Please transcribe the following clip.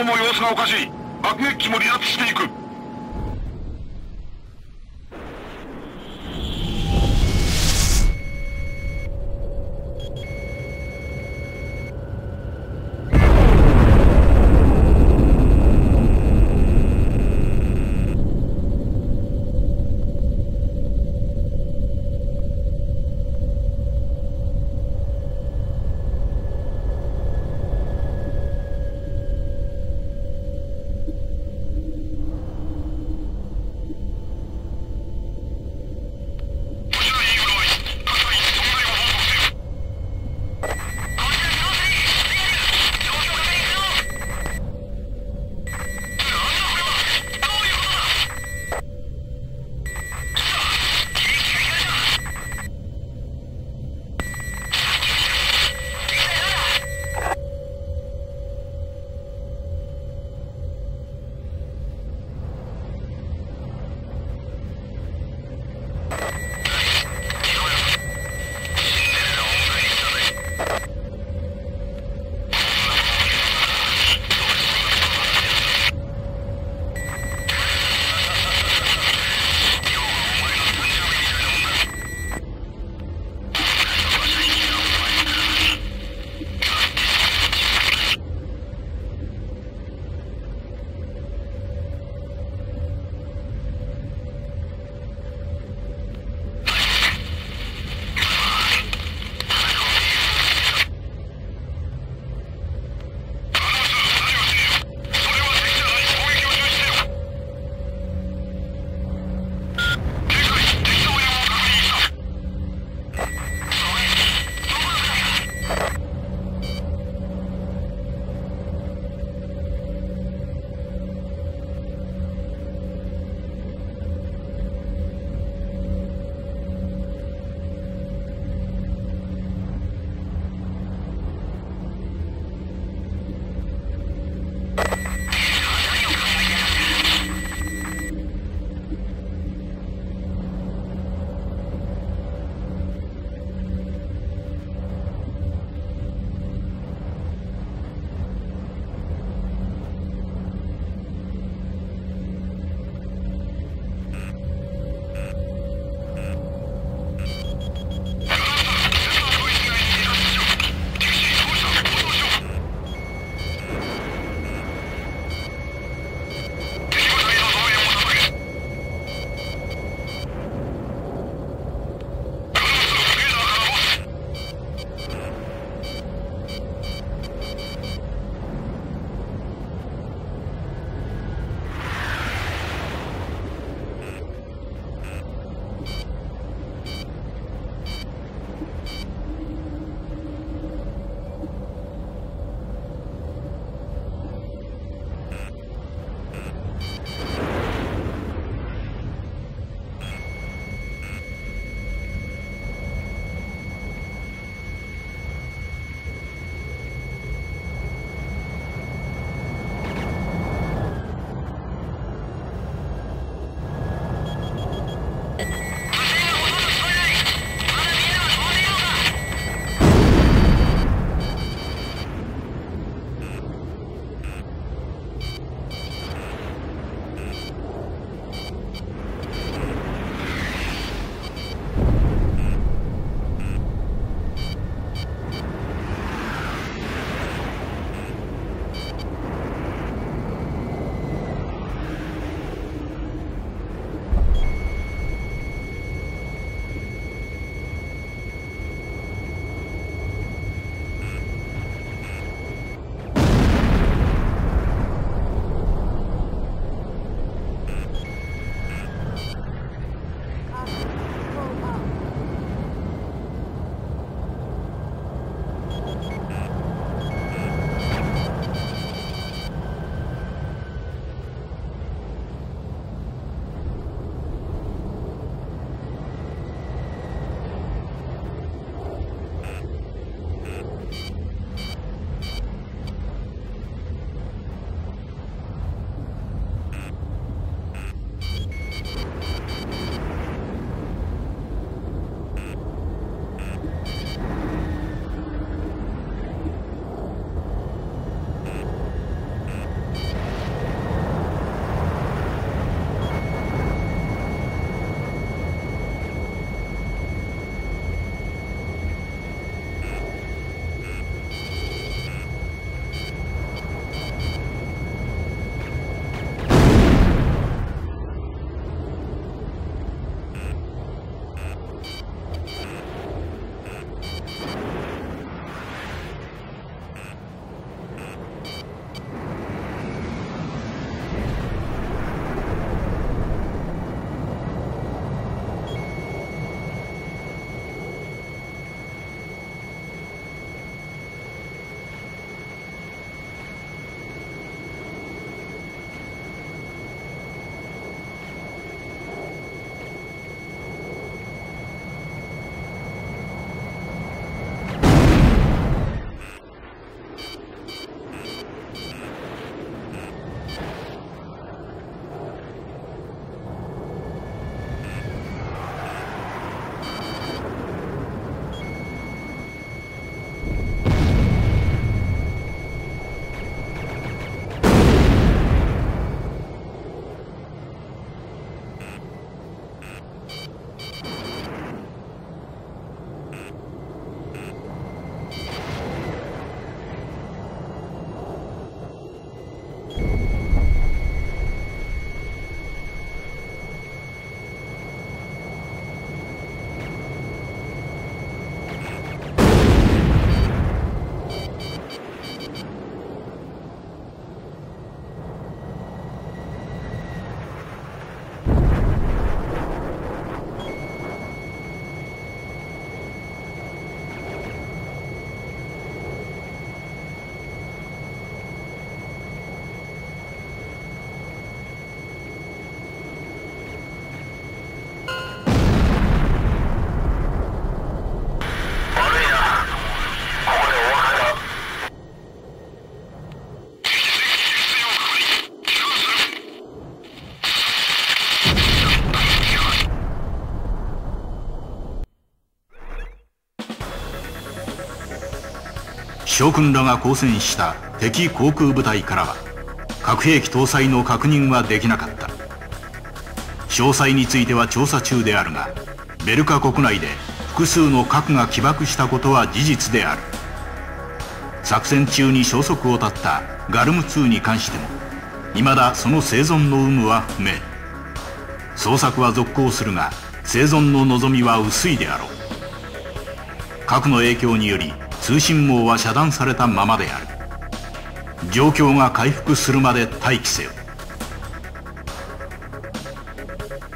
うも様子がおかしい。爆撃機も離脱していく。 将軍らが交戦した敵航空部隊からは核兵器搭載の確認はできなかった。詳細については調査中であるが、ベルカ国内で複数の核が起爆したことは事実である。作戦中に消息を絶ったガルム2に関しても未だその生存の有無は不明。捜索は続行するが生存の望みは薄いであろう。核の影響により通信網は遮断されたままである。状況が回復するまで待機せよ。